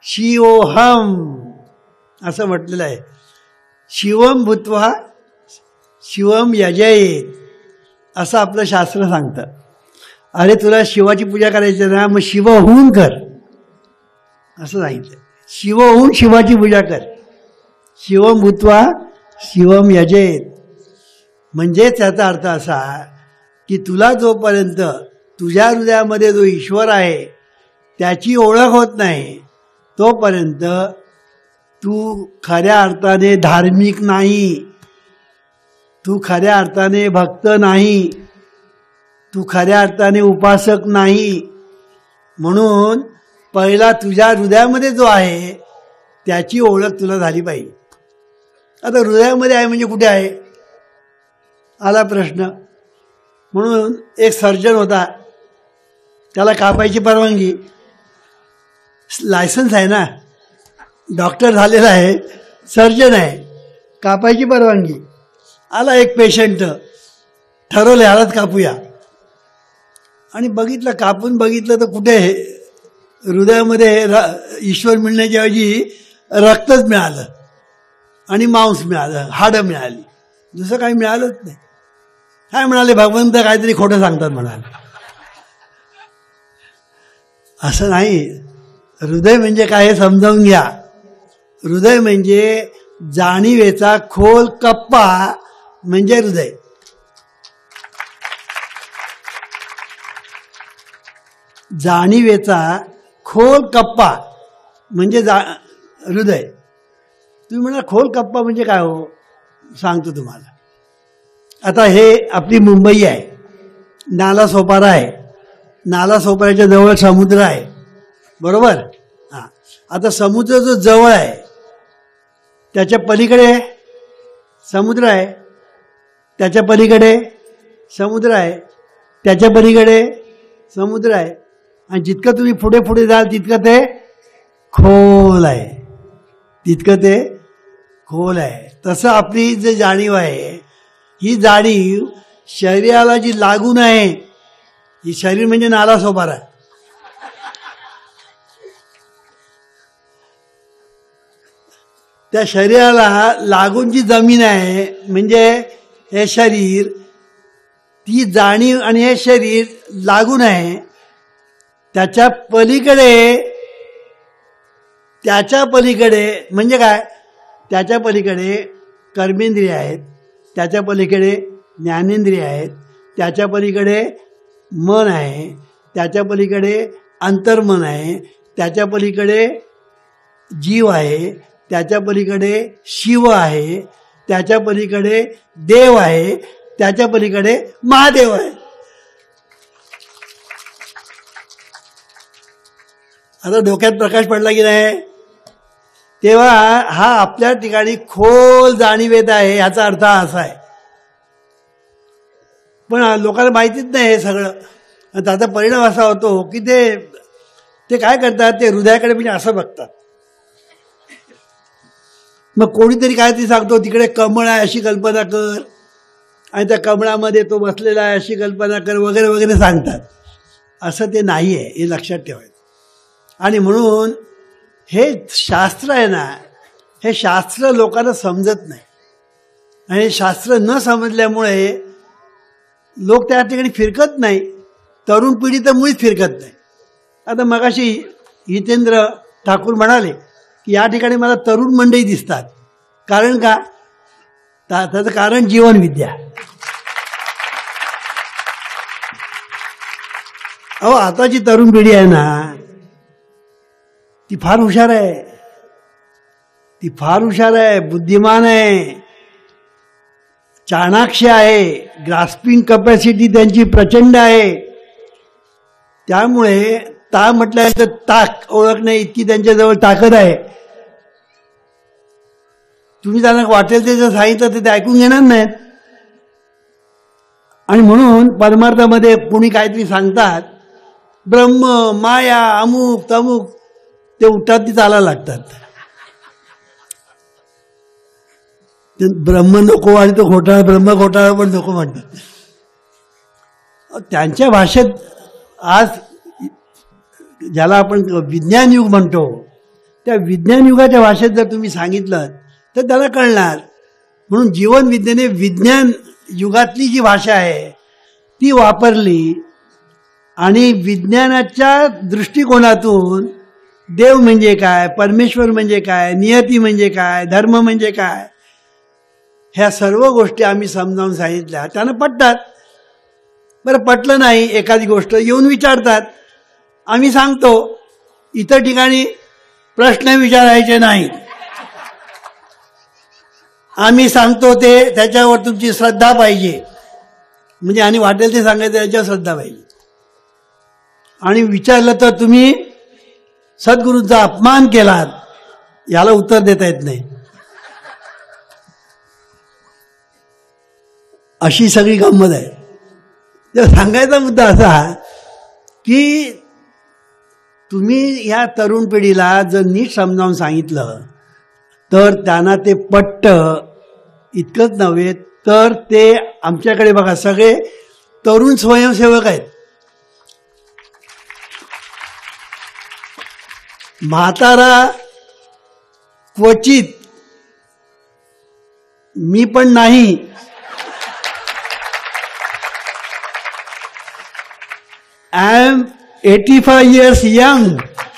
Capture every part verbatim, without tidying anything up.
शिवोहम असं म्हटलेलं आहे. शिवम भूत्वा शिवम यजयेत असं आपलं शास्त्र सांगतं. अरे तुला शिवाची पूजा करायची ना, मग शिव होऊन कर असं सांगितलं. शिव होऊन शिवाची पूजा कर. शिवम भूत्वा शिवम यजेत म्हणजे त्याचा अर्थ असा की तुला जोपर्यंत तुझ्या हृदयामध्ये जो ईश्वर आहे त्याची ओळख होत नाही तोपर्यंत तू खऱ्या अर्थाने धार्मिक नाही, तू खऱ्या अर्थाने भक्त नाही, तू खऱ्या अर्थाने उपासक नाही. म्हणून पहिला तुझ्या हृदयामध्ये जो आहे त्याची ओळख तुला झाली पाहिजे. आता हृदयामध्ये आहे म्हणजे कुठे आहे आला प्रश्न. म्हणून एक सर्जन होता, त्याला कापायची परवानगी, लायसन्स आहे ना, डॉक्टर झालेला आहे, सर्जन आहे, कापायची परवानगी. आला एक पेशंट, ठरवलं ह्यालाच कापूया. आणि बघितलं, कापून बघितलं तर कुठे हृदयामध्ये र ईश्वर मिळण्याच्या ऐवजी रक्तच मिळालं आणि मांस मिळालं, हाडं मिळाली, दुसरं काही मिळालंच नाही. काय म्हणाले, भगवंत काहीतरी खोटं सांगतात म्हणाले. असं नाही. हृदय म्हणजे काय हे समजावून घ्या. हृदय म्हणजे जाणीवेचा खोल कप्पा म्हणजे हृदय. जाणीवेचा खोल कप्पा म्हणजे जा हृदय. तुम्ही म्हणा खोल कप्पा म्हणजे काय हो, सांगतो तुम्हाला. आता हे आपली मुंबई आहे, नाला सोपारा आहे, नाला सोपाऱ्याच्या जवळ समुद्र आहे, बरोबर. हां, आता समुद्र जो जवळ आहे त्याच्या पलीकडे समुद्र आहे, त्याच्या पलीकडे समुद्र आहे, त्याच्या पलीकडे समुद्र आहे. आणि जितकं तुम्ही पुढे पुढे जाल तितकं ते खोल आहे, तितकं ते खोल आहे. तसं आपली जी जाणीव आहे ही जाणीव शरीराला जी लागून आहे, ही शरीर म्हणजे नाला सोपारा. त्या शरीराला लागून जी जमीन आहे म्हणजे हे शरीर, ती जाणीव आणि हे शरीर लागून आहे. त्याच्या पलीकडे त्याच्या पलीकडे म्हणजे काय, त्याच्या पलीकडे कर्मेंद्रिय आहेत, त्याच्या पलीकडे ज्ञानेंद्रिय आहेत, त्याच्या पलीकडे मन आहे, त्याच्या पलीकडे अंतर्मन आहे, त्याच्या पलीकडे जीव आहे, त्याच्या पलीकडे शिव आहे, त्याच्या पलीकडे देव आहे, त्याच्या पलीकडे महादेव आहे. आता डोक्यात प्रकाश पडला की नाही. तेव्हा हा आपल्या ठिकाणी खोल जाणीवेत आहे, याचा अर्थ असा आहे. पण लोकांना माहितीच नाही हे सगळं. त्याचा परिणाम असा होतो की ते ते काय करतात, ते हृदयाकडे म्हणजे असं बघतात. मग कोणीतरी काय ते सांगतो तिकडे कमळ आहे अशी कल्पना कर, आणि त्या कमळामध्ये तो बसलेला आहे अशी कल्पना कर, वगैरे वगैरे सांगतात. असं ते नाही आहे, हे लक्षात ठेवायचं. आणि म्हणून हे शास्त्र आहे ना, हे शास्त्र लोकांना समजत नाही. आणि शास्त्र न समजल्यामुळे लोक त्या ठिकाणी फिरकत नाही. तरुण पिढी तर मुळीच फिरकत नाही. आता मगाशी हितेंद्र ठाकूर म्हणाले की या ठिकाणी मला तरुण मंडळी दिसतात. कारण का, त्याचं कारण जीवनविद्या. अहो आताची तरुण पिढी आहे ना, ती फार हुशार आहे, ती फार हुशार आहे, बुद्धिमान आहे, चाणाक्ष आहे, ग्रास्पिंग कपॅसिटी त्यांची प्रचंड आहे. त्यामुळे ता म्हटल्यानंतर ताक ओळखणे इतकी त्यांच्याजवळ ताकद आहे. तुम्ही त्यांना वाटेल ते जर सांगितलं तर ते ऐकून घेणार नाहीत. आणि म्हणून परमार्थामध्ये कोणी काहीतरी सांगतात, ब्रह्म माया अमुक तमुक, ते उठतात ती चालायला लागतात. ब्रह्म नको आणि तो घोटाळा, ब्रह्म घोटाळा पण नको म्हणतात. त्यांच्या भाषेत आज ज्याला आपण विज्ञान युग म्हणतो त्या विज्ञान युगाच्या भाषेत जर तुम्ही सांगितलं तर त्याला कळणार. म्हणून जीवन विज्ञाने विज्ञान युगातली जी भाषा आहे ती वापरली आणि विज्ञानाच्या दृष्टिकोनातून देव म्हणजे काय, परमेश्वर म्हणजे काय, नियती म्हणजे काय, धर्म म्हणजे काय, ह्या सर्व गोष्टी आम्ही समजावून सांगितल्या. त्यानं पटतात. बरं पटलं नाही एखादी गोष्ट येऊन विचारतात, आम्ही सांगतो. इतर ठिकाणी प्रश्न विचारायचे नाही, आम्ही सांगतो ते त्याच्यावर तुमची श्रद्धा पाहिजे. म्हणजे आणि वाटेल ते सांगायचं त्याच्यावर श्रद्धा पाहिजे. आणि विचारलं तर तुम्ही सद्गुरूंचा अपमान केलात याला उत्तर देता येत नाही. अशी सगळी गंमत आहे. तर सांगायचा मुद्दा असा की तुम्ही या तरुण पिढीला जर नीट समजावून सांगितलं तर त्यांना ते पट्ट. इतकंच नव्हे तर ते आमच्याकडे बघा सगळे तरुण स्वयंसेवक आहेत. म्हातारा क्वचित, मी पण नाही. I am eighty five years young.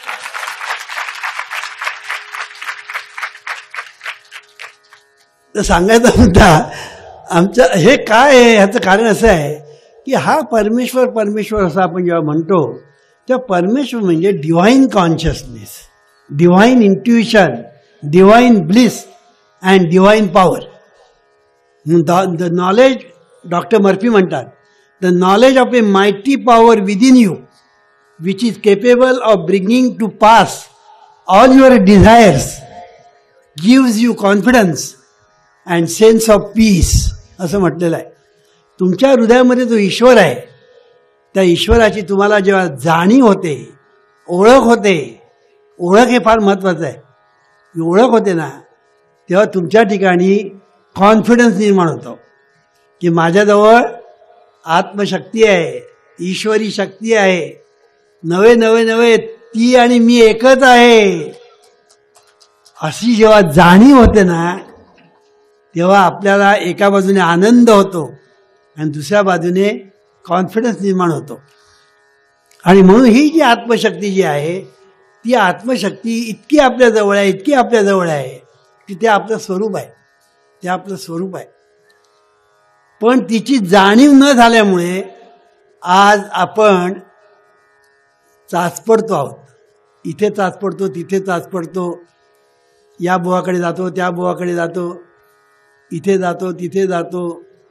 तर सांगायचा मुद्दा आमच्या हे काय आहे ह्याचं कारण असं आहे की हा परमेश्वर परमेश्वर असं आपण जेव्हा म्हणतो तेव्हा परमेश्वर म्हणजे divine consciousness, divine intuition, divine bliss and divine power. The knowledge, doctor Murphy म्हणतात, the knowledge of a mighty power within you which is capable of bringing to pass all your desires gives you confidence and sense of peace असं म्हटलेलं आहे. तुमच्या हृदयामध्ये जो ईश्वर आहे त्या ईश्वराची तुम्हाला जेव्हा जाणीव होते, ओळख होते, ओळख हे फार महत्त्वाचं आहे. ओळख होते ना तेव्हा तुमच्या ठिकाणी कॉन्फिडन्स निर्माण होतो की माझ्याजवळ आत्मशक्ती आहे, ईश्वरी शक्ती आहे, नवे नवे नवे ती आणि मी एकच आहे. अशी जेव्हा जाणीव होते ना तेव्हा आपल्याला एका बाजूने आनंद होतो आणि दुसऱ्या बाजूने कॉन्फिडन्स निर्माण होतो. आणि म्हणून ही जी आत्मशक्ती जी आहे ती आत्मशक्ती इतकी आपल्या जवळ आहे, इतकी आपल्या जवळ आहे की ते आपलं स्वरूप आहे, ते आपलं स्वरूप आहे. पण तिची जाणीव न झाल्यामुळे आज आपण चाचपडतो आहोत. इथे चाचपडतो, तिथे चाचपडतो, या बुवाकडे जातो, त्या बुवाकडे जातो, इथे जातो, तिथे जातो,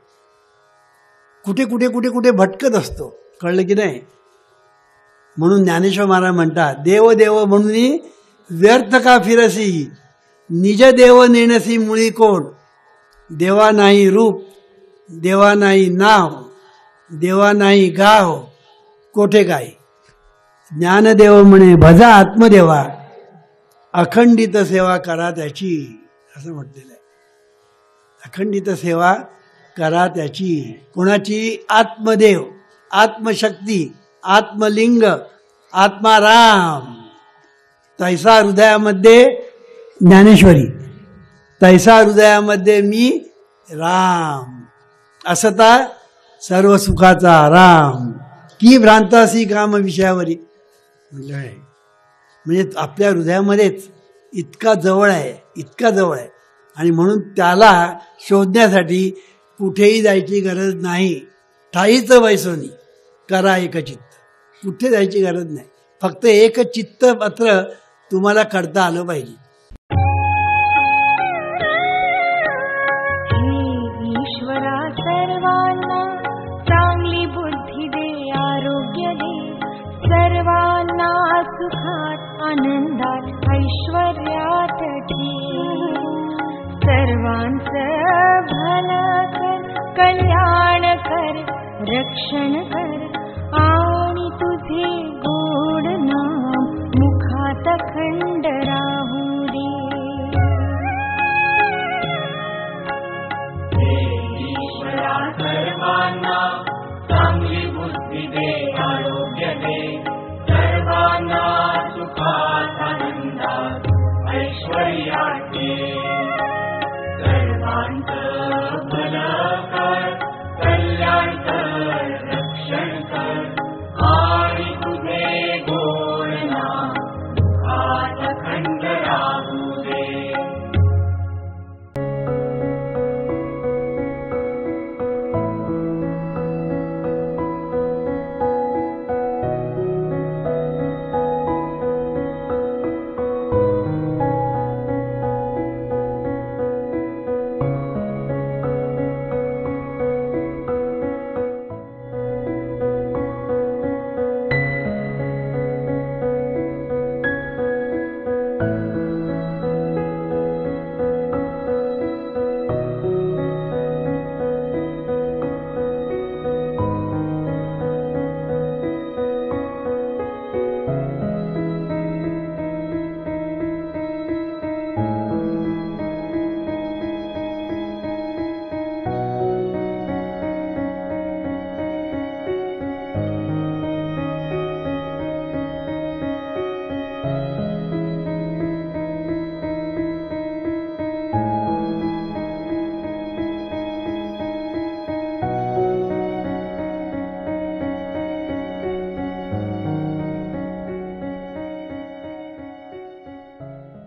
कुठे कुठे कुठे कुठे भटकत असतो. कळलं की नाही? म्हणून ज्ञानेश्वर महाराज म्हणतात, देव देव म्हणून व्यर्थ का फिरसी, निज देव नेणसी मुळी कोण. देवा नाही रूप, देवा नाही नाव, देवा नाही गाव, कोठे काय. ज्ञानदेव म्हणे भजा आत्मदेवा, अखंडित सेवा करा त्याची, असं म्हटलेलं आहे. अखंडित सेवा करा त्याची. कोणाची? आत्मदेव, आत्मशक्ती, आत्मलिंग, आत्माराम. तैसा हृदयामध्ये ज्ञानेश्वरी, तैसा हृदयामध्ये मी राम. असता सर्व सुखाचा राम, की भ्रांतासी काम विषयावरी. म्हणजे आपल्या हृदयामध्येच इतका जवळ आहे, इतका जवळ आहे. आणि म्हणून त्याला शोधण्यासाठी कुठेही जायची गरज नाही. ठाईच वैसोनी करा एकचित्त. कुठे जायची गरज नाही, फक्त एक चित्त मात्र तुम्हाला करता आलं पाहिजे. ईश्वरा सर्वांना चांगली बुद्धी दे, आरोग्य दे, सर्वांना सुखात आनंदात ऐश्वर्यात ठेव. सर्वांचं भलं कर, कल्याण कर, रक्षण कर, आणि तुझे गोड नाम मुखात खंड राहू दे. ईश्वरा सर्वांना चांगली बुद्धी दे, आरोग्य दे, सर्वांना सुखात आनंदात परियाचे